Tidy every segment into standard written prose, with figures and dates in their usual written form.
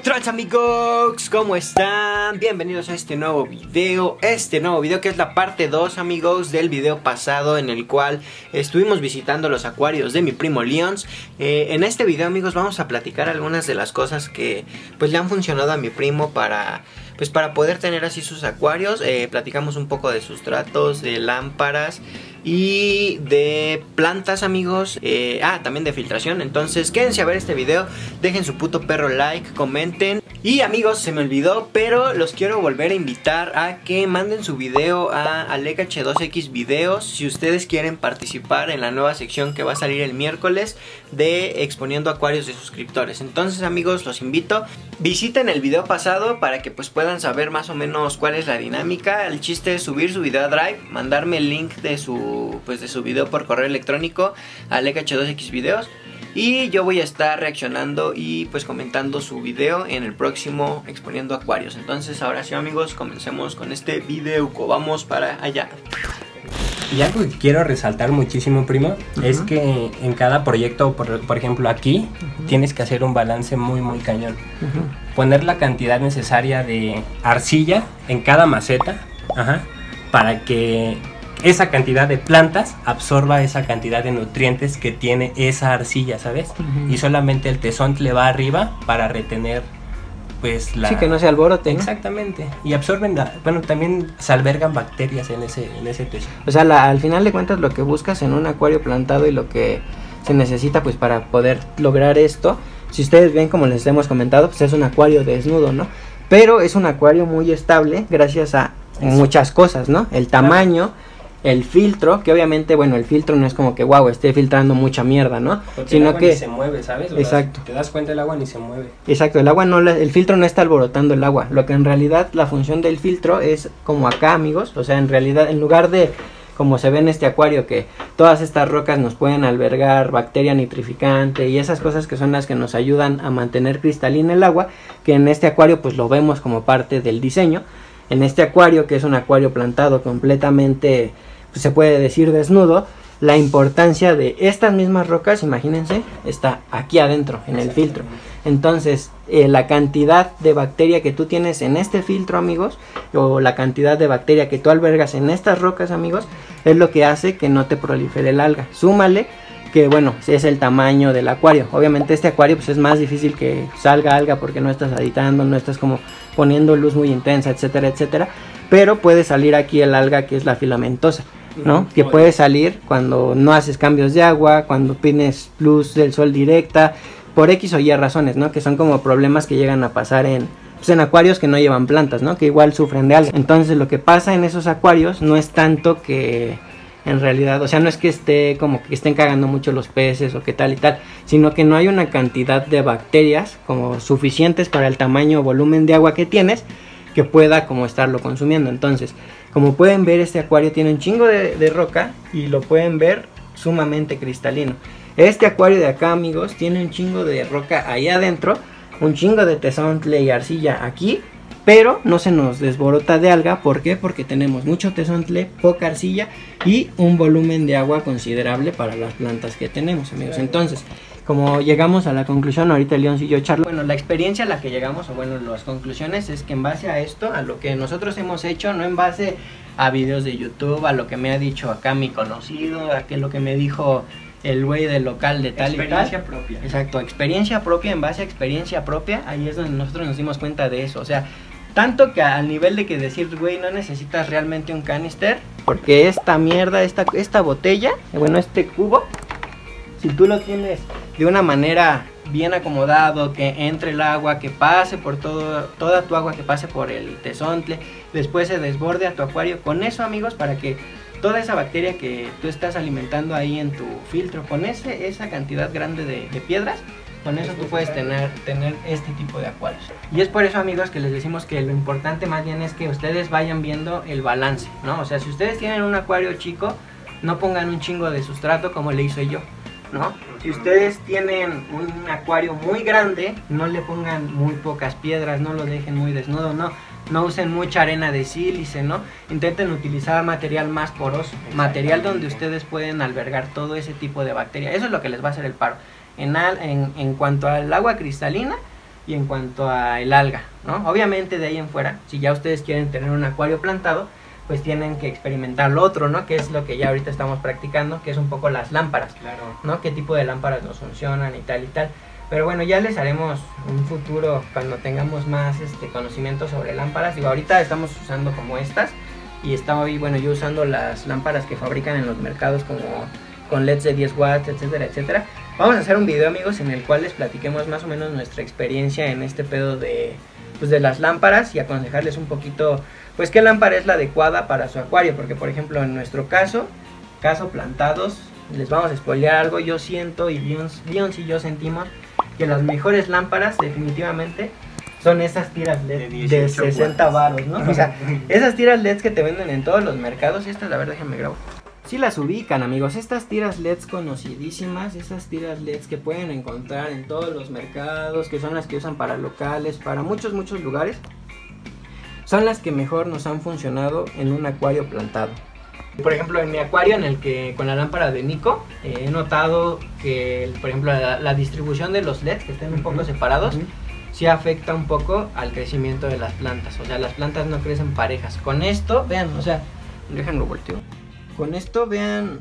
Trans amigos, ¿cómo están? Bienvenidos a este nuevo video que es la parte 2 amigos del video pasado en el cual estuvimos visitando los acuarios de mi primo Leons. En este video amigos vamos a platicar algunas de las cosas que pues le han funcionado a mi primo para poder tener así sus acuarios. Platicamos un poco de sustratos, de lámparas y de plantas amigos, también de filtración. Entonces quédense a ver este video, dejen su puto perro like, comenten. Y amigos, se me olvidó, pero los quiero volver a invitar a que manden su video a AlekH2X Videos si ustedes quieren participar en la nueva sección que va a salir el miércoles de exponiendo acuarios de suscriptores. Entonces amigos, los invito, visiten el video pasado para que pues puedan saber más o menos cuál es la dinámica. El chiste es subir su video a Drive, mandarme el link de su video por correo electrónico a AlekH2X Videos, y yo voy a estar reaccionando y pues comentando su video en el próximo exponiendo acuarios. Entonces ahora sí amigos, comencemos con este video, vamos para allá. Y algo que quiero resaltar muchísimo, primo, es que en cada proyecto, por ejemplo aquí, tienes que hacer un balance muy cañón. Poner la cantidad necesaria de arcilla en cada maceta, para que esa cantidad de plantas absorba esa cantidad de nutrientes que tiene esa arcilla, ¿sabes? Y solamente el tezontle va arriba para retener pues la... Sí, que no se alborote, ¿no? Exactamente. Y absorben bueno, también se albergan bacterias en ese tezontle. O sea, al final de cuentas lo que buscas en un acuario plantado y lo que se necesita pues para poder lograr esto, si ustedes ven como les hemos comentado, pues es un acuario desnudo, ¿no? Pero es un acuario muy estable gracias a muchas cosas, ¿no? El tamaño, el filtro, que obviamente, bueno, el filtro no es como que wow, esté filtrando mucha mierda, ¿no? Porque sino el agua que ni se mueve, ¿sabes? Exacto. Te das cuenta, el agua ni se mueve. Exacto, el agua no, el filtro no está alborotando el agua. Lo que en realidad la función del filtro es como acá, amigos. O sea, en realidad, en lugar de como se ve en este acuario, que todas estas rocas nos pueden albergar bacteria nitrificante y esas cosas que son las que nos ayudan a mantener cristalina el agua, que en este acuario pues lo vemos como parte del diseño. En este acuario, que es un acuario plantado completamente, pues, se puede decir desnudo, la importancia de estas mismas rocas, imagínense, está aquí adentro en el filtro. Entonces la cantidad de bacteria que tú tienes en este filtro amigos, o la cantidad de bacteria que tú albergas en estas rocas amigos, es lo que hace que no te prolifere el alga. Súmale que bueno, es el tamaño del acuario. Obviamente este acuario pues es más difícil que salga alga porque no estás aditando, no estás como poniendo luz muy intensa, etcétera, etcétera. Pero puede salir aquí el alga que es la filamentosa, ¿no? Que puede salir cuando no haces cambios de agua, cuando tienes luz del sol directa, por X o Y razones, ¿no? Que son como problemas que llegan a pasar en acuarios que no llevan plantas, ¿no? Que igual sufren de alga. Entonces lo que pasa en esos acuarios no es tanto que en realidad, o sea, no es que esté como que estén cagando mucho los peces o que tal y tal, sino que no hay una cantidad de bacterias como suficientes para el tamaño o volumen de agua que tienes que pueda como estarlo consumiendo. Entonces, como pueden ver, este acuario tiene un chingo de roca y lo pueden ver sumamente cristalino. Este acuario de acá amigos tiene un chingo de roca ahí adentro, un chingo de tezontle y arcilla aquí, pero no se nos desborota de alga. ¿Por qué? Porque tenemos mucho tezontle, poca arcilla y un volumen de agua considerable para las plantas que tenemos amigos. Entonces, como llegamos a la conclusión, ahorita Leons y yo charlo. Bueno, la experiencia a la que llegamos, o bueno, las conclusiones es que en base a esto, a lo que nosotros hemos hecho, no en base a videos de YouTube, a lo que me ha dicho acá mi conocido, a que lo que me dijo el güey del local de tal y tal. Experiencia propia. Exacto, experiencia propia, en base a experiencia propia, ahí es donde nosotros nos dimos cuenta de eso. O sea, tanto que al nivel de que decir, güey, no necesitas realmente un canister, porque esta mierda, esta botella, bueno, este cubo, si tú lo tienes de una manera bien acomodado, que entre el agua, que pase por toda tu agua, que pase por el tezontle, después se desborde a tu acuario, con eso amigos, para que toda esa bacteria que tú estás alimentando ahí en tu filtro, con esa cantidad grande de piedras, con eso tú puedes tener este tipo de acuarios. Y es por eso amigos que les decimos que lo importante más bien es que ustedes vayan viendo el balance, ¿no? O sea, si ustedes tienen un acuario chico, no pongan un chingo de sustrato como le hice yo, ¿no? Si ustedes tienen un acuario muy grande, no le pongan muy pocas piedras, no lo dejen muy desnudo, no usen mucha arena de sílice, ¿no? Intenten utilizar material más poroso, material donde ustedes pueden albergar todo ese tipo de bacterias. Eso es lo que les va a hacer el paro. En cuanto al agua cristalina, y en cuanto a el alga, ¿no? Obviamente de ahí en fuera, si ya ustedes quieren tener un acuario plantado, pues tienen que experimentar lo otro, ¿no? Que es lo que ya ahorita estamos practicando, que es un poco las lámparas, Claro. ¿no? Qué tipo de lámparas nos funcionan y tal y tal. Pero bueno, ya les haremos un futuro cuando tengamos más conocimiento sobre lámparas. Digo, ahorita estamos usando como estas y estaba ahí, bueno, yo usando las lámparas que fabrican en los mercados como con LEDs de 10 watts, etcétera, etcétera. Vamos a hacer un video, amigos, en el cual les platiquemos más o menos nuestra experiencia en este pedo de, pues, de las lámparas y aconsejarles un poquito, pues, qué lámpara es la adecuada para su acuario. Porque, por ejemplo, en nuestro caso plantados, les vamos a spoilear algo. Yo siento, y Leons y yo sentimos que las mejores lámparas definitivamente son esas tiras LED de 60 varos, ¿no? O sea, esas tiras LEDs que te venden en todos los mercados. Estas, la verdad, déjenme grabo. Sí las ubican, amigos, estas tiras LEDs conocidísimas, esas tiras LEDs que pueden encontrar en todos los mercados, que son las que usan para locales, para muchos lugares, son las que mejor nos han funcionado en un acuario plantado. Por ejemplo, en mi acuario, en el que con la lámpara de Nico, he notado que, por ejemplo, la distribución de los LEDs, que estén un poco separados, sí afecta un poco al crecimiento de las plantas. O sea, las plantas no crecen parejas. Con esto, vean, o sea, déjenlo volteo. Con esto vean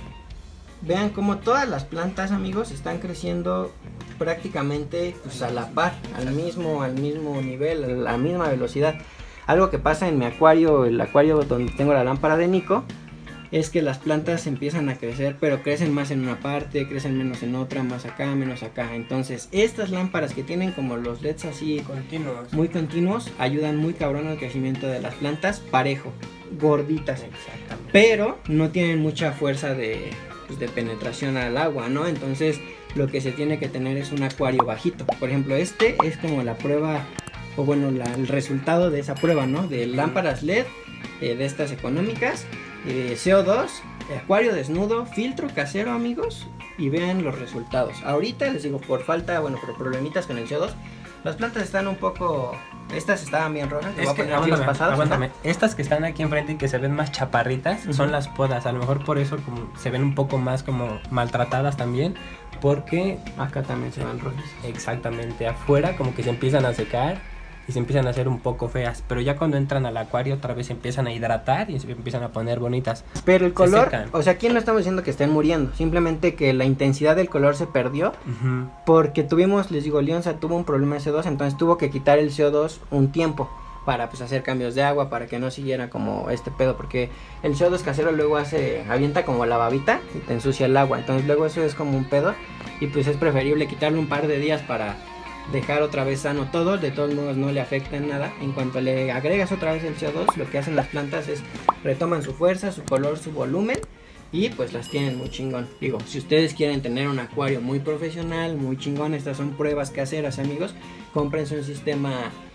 cómo todas las plantas, amigos, están creciendo prácticamente, pues, a la par, al mismo nivel, a la misma velocidad. Algo que pasa en mi acuario, el acuario donde tengo la lámpara de Nico, es que las plantas empiezan a crecer, pero crecen más en una parte, crecen menos en otra, más acá, menos acá. Entonces, estas lámparas que tienen como los LEDs así Continuos. muy continuos, ayudan muy cabrón al crecimiento de las plantas, parejo, gorditas. Exactamente. Pero no tienen mucha fuerza de penetración al agua, ¿no? Entonces, lo que se tiene que tener es un acuario bajito. Por ejemplo, este es como la prueba, o bueno, el resultado de esa prueba, ¿no? De lámparas LED, de estas económicas, CO2, acuario desnudo, filtro casero, amigos, y vean los resultados. Ahorita les digo, por problemitas con el CO2, las plantas están un poco, estas estaban bien rojas. Es que, aguántame, estas que están aquí enfrente y que se ven más chaparritas, son las podas. A lo mejor por eso como se ven un poco más como maltratadas también, porque acá también se ven rojas. Exactamente, afuera como que se empiezan a secar y se empiezan a hacer un poco feas, pero ya cuando entran al acuario otra vez se empiezan a hidratar y se empiezan a poner bonitas. Pero el color, o sea, aquí no estamos diciendo que estén muriendo, simplemente que la intensidad del color se perdió, porque tuvimos, les digo, Leonza tuvo un problema de CO2, entonces tuvo que quitar el CO2 un tiempo para, pues, hacer cambios de agua, para que no siguiera como este pedo, porque el CO2 casero luego avienta como la babita y te ensucia el agua, entonces luego eso es como un pedo, y pues es preferible quitarle un par de días para dejar otra vez sano todo. De todos modos no le afecta en nada. En cuanto le agregas otra vez el CO2, lo que hacen las plantas es retoman su fuerza, su color, su volumen, y pues las tienen muy chingón. Digo, si ustedes quieren tener un acuario muy profesional, muy chingón, estas son pruebas caseras, amigos, cómprense un sistema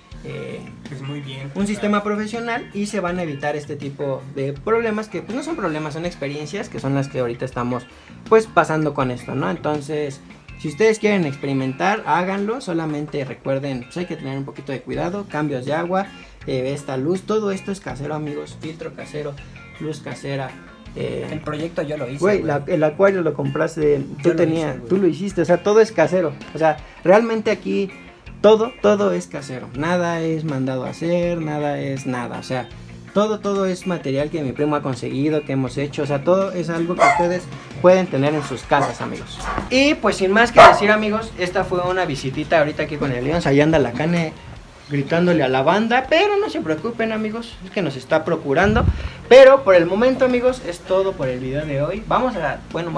pues muy bien, un sistema profesional, y se van a evitar este tipo de problemas que, pues, no son problemas, son experiencias que son las que ahorita estamos, pues, pasando con esto, ¿no? Entonces, si ustedes quieren experimentar, háganlo. Solamente recuerden, pues, hay que tener un poquito de cuidado. Cambios de agua, esta luz, todo esto es casero, amigos. Filtro casero, luz casera. El proyecto yo lo hice. Güey, el acuario lo compraste, tú lo hiciste, o sea, todo es casero. O sea, realmente aquí todo es casero. Nada es mandado a hacer, nada es nada. O sea, todo es material que mi primo ha conseguido, que hemos hecho. O sea, todo es algo que ustedes pueden tener en sus casas, amigos. Y pues sin más que decir, amigos, esta fue una visitita ahorita aquí con el León. Allá anda la Cane gritándole a la banda, pero no se preocupen, amigos, es que nos está procurando. Pero por el momento, amigos, es todo por el video de hoy. Vamos a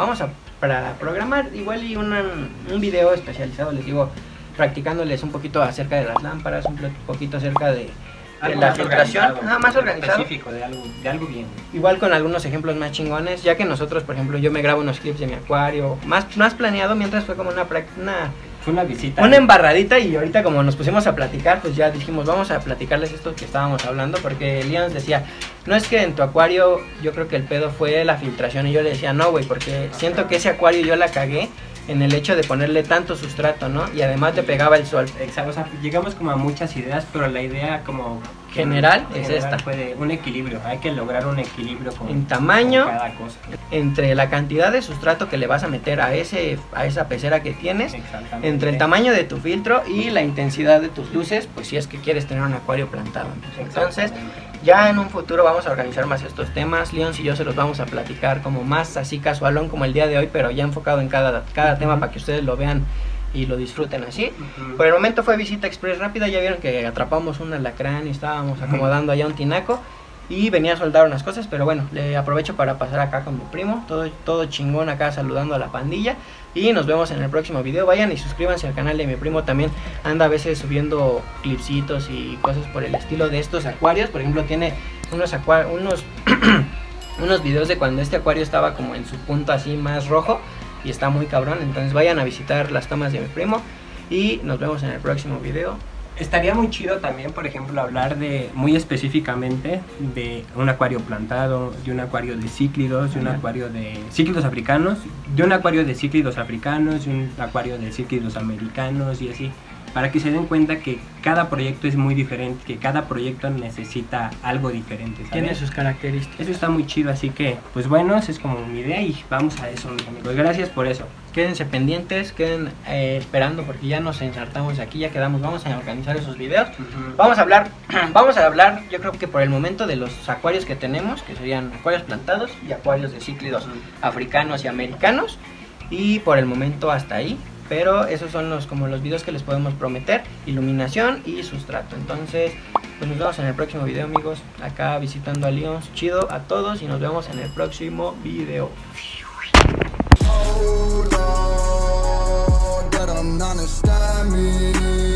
programar igual y un video especializado, les digo, practicándoles un poquito acerca de las lámparas, un poquito acerca de la filtración, más organizado, específico de algo bien. Igual con algunos ejemplos más chingones, ya que nosotros, por ejemplo, yo me grabo unos clips de mi acuario, más planeado, mientras fue como fue una visita, una embarradita, y ahorita como nos pusimos a platicar, pues ya dijimos, vamos a platicarles esto que estábamos hablando, porque Leon decía, no es que en tu acuario, yo creo que el pedo fue la filtración, y yo le decía, no, güey, porque siento que ese acuario yo la cagué en el hecho de ponerle tanto sustrato, ¿no? Y además le pegaba el sol. Exacto, o sea, llegamos como a muchas ideas, pero la idea como general es esta. Fue de un equilibrio, hay que lograr un equilibrio en tamaño, con cada cosa. Entre la cantidad de sustrato que le vas a meter a esa pecera que tienes, entre el tamaño de tu filtro y la intensidad de tus luces, pues si es que quieres tener un acuario plantado. Entonces, ya en un futuro vamos a organizar más estos temas. Leon y yo se los vamos a platicar como más así casualón como el día de hoy, pero ya enfocado en cada tema para que ustedes lo vean y lo disfruten así. Por el momento fue visita express rápida. Ya vieron que atrapamos un alacrán y estábamos acomodando allá un tinaco y venía a soldar unas cosas, pero bueno, le aprovecho para pasar acá con mi primo, todo chingón acá saludando a la pandilla, y nos vemos en el próximo video. Vayan y suscríbanse al canal de mi primo, también anda a veces subiendo clipsitos y cosas por el estilo de estos acuarios. Por ejemplo, tiene unos videos de cuando este acuario estaba como en su punto así más rojo y está muy cabrón. Entonces vayan a visitar las tomas de mi primo y nos vemos en el próximo video. Estaría muy chido también, por ejemplo, hablar de muy específicamente de un acuario plantado, de un acuario de cíclidos, de un acuario de cíclidos africanos, de un acuario de cíclidos africanos, de un acuario de cíclidos americanos y así, para que se den cuenta que cada proyecto es muy diferente, que cada proyecto necesita algo diferente, ¿sabes? Tiene sus características. Eso está muy chido, así que, pues bueno, esa es como mi idea y vamos a eso, mis amigos. Gracias por eso. Quédense pendientes, queden esperando porque ya nos ensartamos aquí, ya quedamos, vamos a organizar esos videos. Vamos a hablar, yo creo que por el momento de los acuarios que tenemos, que serían acuarios plantados y acuarios de cíclidos africanos y americanos. Y por el momento hasta ahí. Pero esos son los videos que les podemos prometer, iluminación y sustrato. Entonces, pues nos vemos en el próximo video, amigos. Acá visitando a Leon, chido a todos y nos vemos en el próximo video. Hold on,